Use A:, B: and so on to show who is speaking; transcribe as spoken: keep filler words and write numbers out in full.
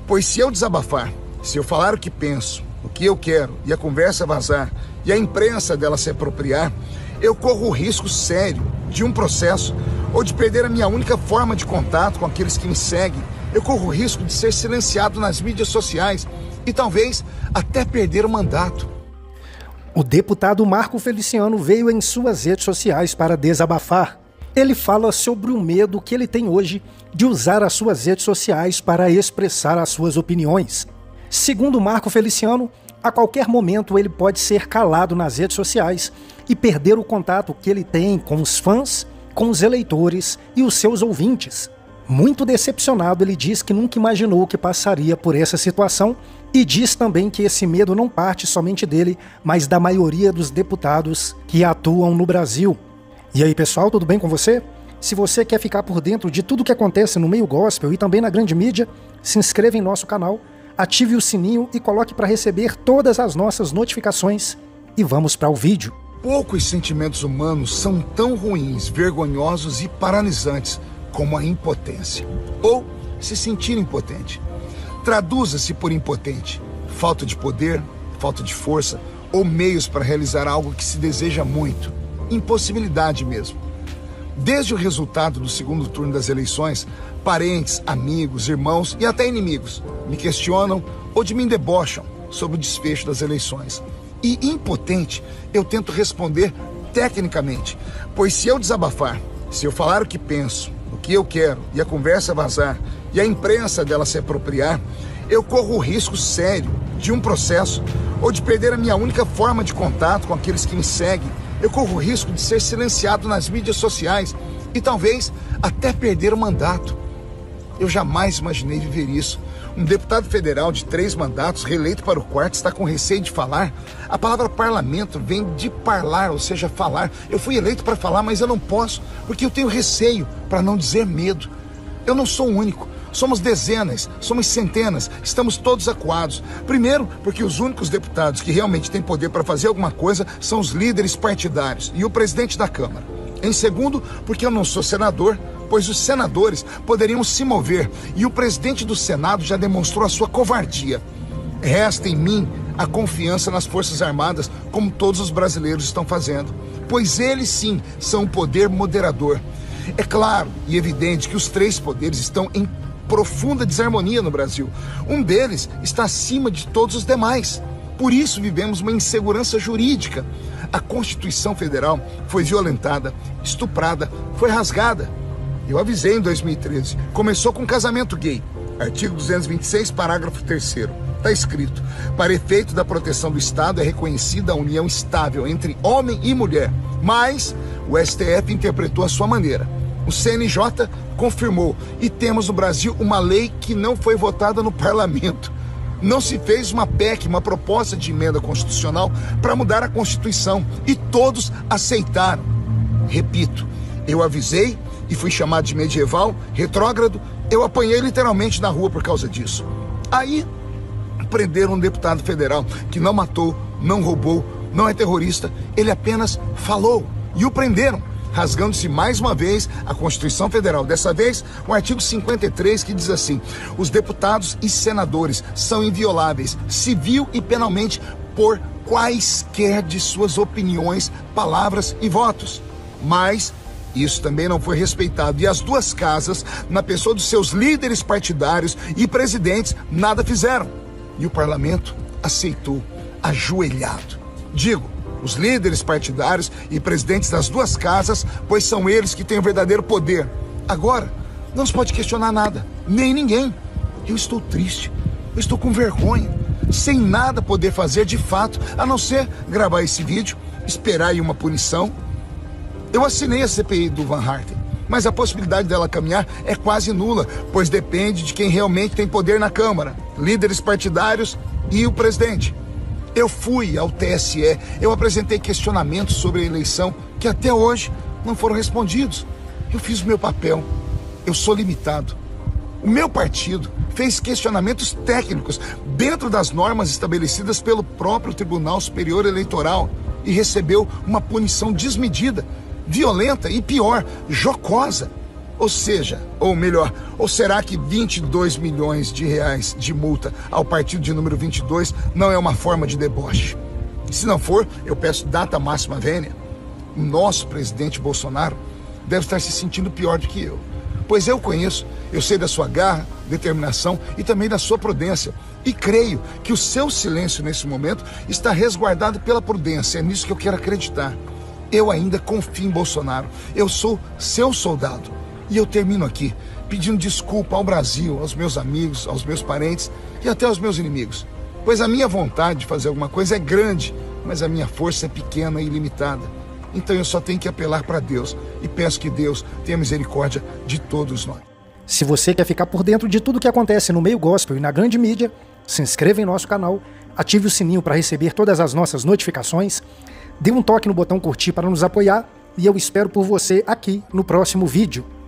A: Pois se eu desabafar, se eu falar o que penso, o que eu quero, e a conversa vazar, e a imprensa dela se apropriar, eu corro o risco sério de um processo ou de perder a minha única forma de contato com aqueles que me seguem. Eu corro o risco de ser silenciado nas mídias sociais e talvez até perder o mandato.
B: O deputado Marco Feliciano veio em suas redes sociais para desabafar. Ele fala sobre o medo que ele tem hoje de usar as suas redes sociais para expressar as suas opiniões. Segundo Marco Feliciano, a qualquer momento ele pode ser calado nas redes sociais e perder o contato que ele tem com os fãs, com os eleitores e os seus ouvintes. Muito decepcionado, ele diz que nunca imaginou que passaria por essa situação e diz também que esse medo não parte somente dele, mas da maioria dos deputados que atuam no Brasil. E aí, pessoal, tudo bem com você? Se você quer ficar por dentro de tudo que acontece no meio gospel e também na grande mídia, se inscreva em nosso canal, ative o sininho e coloque para receber todas as nossas notificações. E vamos para o vídeo.
A: Poucos sentimentos humanos são tão ruins, vergonhosos e paralisantes como a impotência, ou se sentir impotente. Traduza-se por impotente: falta de poder, falta de força ou meios para realizar algo que se deseja muito. Impossibilidade mesmo. Desde o resultado do segundo turno das eleições, parentes, amigos, irmãos e até inimigos me questionam ou de mim debocham sobre o desfecho das eleições. E impotente, eu tento responder tecnicamente, pois se eu desabafar, se eu falar o que penso, o que eu quero, e a conversa vazar, e a imprensa dela se apropriar, eu corro o risco sério de um processo ou de perder a minha única forma de contato com aqueles que me seguem. Eu corro o risco de ser silenciado nas mídias sociais e talvez até perder o mandato. Eu jamais imaginei viver isso. Um deputado federal de três mandatos, reeleito para o quarto, está com receio de falar. A palavra parlamento vem de parlar, ou seja, falar. Eu fui eleito para falar, mas eu não posso, porque eu tenho receio, para não dizer medo. Eu não sou o único. Somos dezenas, somos centenas, estamos todos acuados. Primeiro, porque os únicos deputados que realmente têm poder para fazer alguma coisa são os líderes partidários e o presidente da Câmara. Em segundo, porque eu não sou senador, pois os senadores poderiam se mover e o presidente do Senado já demonstrou a sua covardia. Resta em mim a confiança nas Forças Armadas, como todos os brasileiros estão fazendo, pois eles sim são o poder moderador. É claro e evidente que os três poderes estão em profunda desarmonia no Brasil. Um deles está acima de todos os demais. Por isso vivemos uma insegurança jurídica. A Constituição Federal foi violentada, estuprada, foi rasgada. Eu avisei em dois mil e treze. Começou com casamento gay. Artigo duzentos e vinte e seis, parágrafo terceiro. Está escrito: para efeito da proteção do Estado é reconhecida a união estável entre homem e mulher. Mas o S T F interpretou a sua maneira. O C N J confirmou e temos no Brasil uma lei que não foi votada no parlamento. Não se fez uma P E C, uma proposta de emenda constitucional para mudar a Constituição e todos aceitaram. Repito, eu avisei e fui chamado de medieval, retrógrado, eu apanhei literalmente na rua por causa disso. Aí prenderam um deputado federal que não matou, não roubou, não é terrorista, ele apenas falou e o prenderam, rasgando-se mais uma vez a Constituição Federal. Dessa vez, o artigo cinquenta e três, que diz assim: os deputados e senadores são invioláveis, civil e penalmente, por quaisquer de suas opiniões, palavras e votos. Mas isso também não foi respeitado. E as duas casas, na pessoa dos seus líderes partidários e presidentes, nada fizeram. E o parlamento aceitou, ajoelhado. Digo, os líderes partidários e presidentes das duas casas, pois são eles que têm o verdadeiro poder. Agora, não se pode questionar nada, nem ninguém. Eu estou triste, eu estou com vergonha, sem nada poder fazer de fato, a não ser gravar esse vídeo, esperar aí uma punição. Eu assinei a C P I do Van Harten, mas a possibilidade dela caminhar é quase nula, pois depende de quem realmente tem poder na Câmara, líderes partidários e o presidente. Eu fui ao T S E, eu apresentei questionamentos sobre a eleição que até hoje não foram respondidos. Eu fiz o meu papel, eu sou limitado. O meu partido fez questionamentos técnicos dentro das normas estabelecidas pelo próprio Tribunal Superior Eleitoral e recebeu uma punição desmedida, violenta e pior, jocosa. Ou seja, ou melhor, ou será que vinte e dois milhões de reais de multa ao partido de número vinte e dois não é uma forma de deboche? E se não for, eu peço data máxima vênia. O nosso presidente Bolsonaro deve estar se sentindo pior do que eu. Pois eu conheço, eu sei da sua garra, determinação e também da sua prudência. E creio que o seu silêncio nesse momento está resguardado pela prudência. É nisso que eu quero acreditar. Eu ainda confio em Bolsonaro. Eu sou seu soldado. E eu termino aqui pedindo desculpa ao Brasil, aos meus amigos, aos meus parentes e até aos meus inimigos. Pois a minha vontade de fazer alguma coisa é grande, mas a minha força é pequena e limitada. Então eu só tenho que apelar para Deus e peço que Deus tenha misericórdia de todos nós.
B: Se você quer ficar por dentro de tudo que acontece no meio gospel e na grande mídia, se inscreva em nosso canal, ative o sininho para receber todas as nossas notificações, dê um toque no botão curtir para nos apoiar e eu espero por você aqui no próximo vídeo.